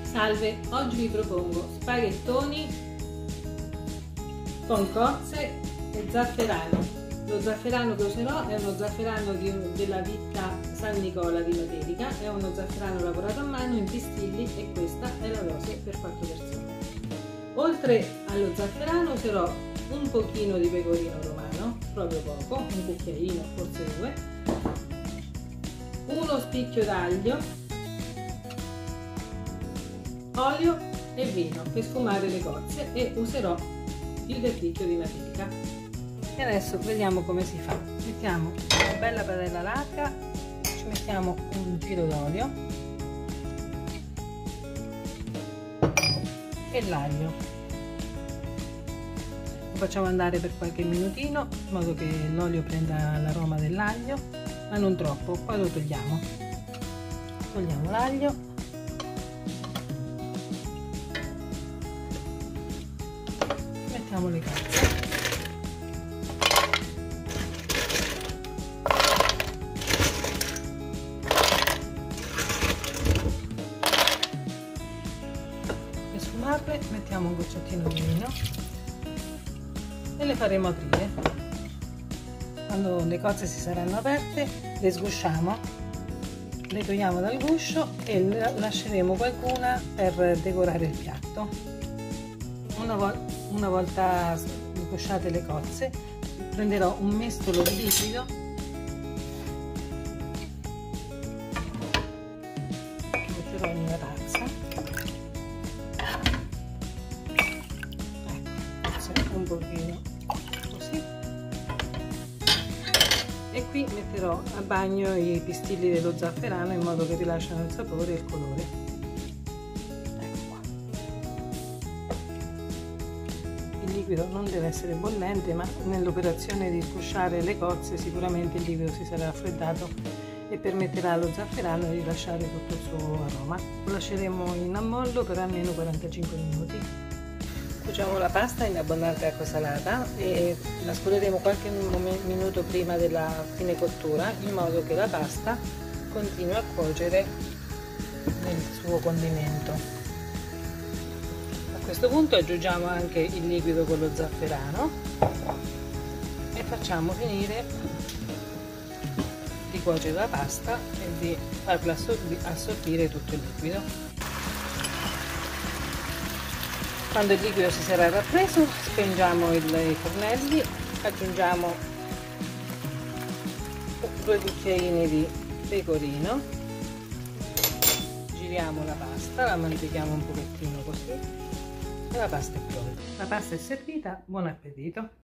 Salve, oggi vi propongo spaghettoni con cozze e zafferano. Lo zafferano che userò è uno zafferano della ditta San Nicola di Materica, è uno zafferano lavorato a mano in pistilli e questa è la dose per 4 persone. Oltre allo zafferano userò un pochino di pecorino romano, proprio poco, un cucchiaino, forse 2, uno spicchio d'aglio, olio e vino per sfumare le cozze e userò il verdicchio di Materica. E adesso vediamo come si fa. Mettiamo una bella padella larga, ci mettiamo un giro d'olio e l'aglio. Lo facciamo andare per qualche minutino in modo che l'olio prenda l'aroma dell'aglio, ma non troppo. Poi lo togliamo. Togliamo l'aglio. Mettiamo le cozze. Per sfumarle mettiamo un gocciottino di vino e le faremo aprire. Quando le cozze si saranno aperte le sgusciamo, le togliamo dal guscio e lasceremo qualcuna per decorare il piatto. Una volta sgusciate le cozze prenderò un mestolo di liquido che metterò in una tazza, ecco, un pochino così, e qui metterò a bagno i pistilli dello zafferano in modo che rilasciano il sapore e il colore. Il liquido non deve essere bollente, ma nell'operazione di sgusciare le cozze sicuramente il liquido si sarà raffreddato e permetterà allo zafferano di rilasciare tutto il suo aroma. Lo lasceremo in ammollo per almeno 45 minuti. Cuociamo la pasta in abbondante acqua salata e la scoleremo qualche minuto prima della fine cottura in modo che la pasta continui a cuocere nel suo condimento. A questo punto aggiungiamo anche il liquido con lo zafferano e facciamo finire di cuocere la pasta e di farla assorbire tutto il liquido. Quando il liquido si sarà rappreso spengiamo i fornelli, aggiungiamo 2 cucchiaini di pecorino, giriamo la pasta, la mantichiamo un pochettino così. E la pasta è pronta. La pasta è servita, buon appetito!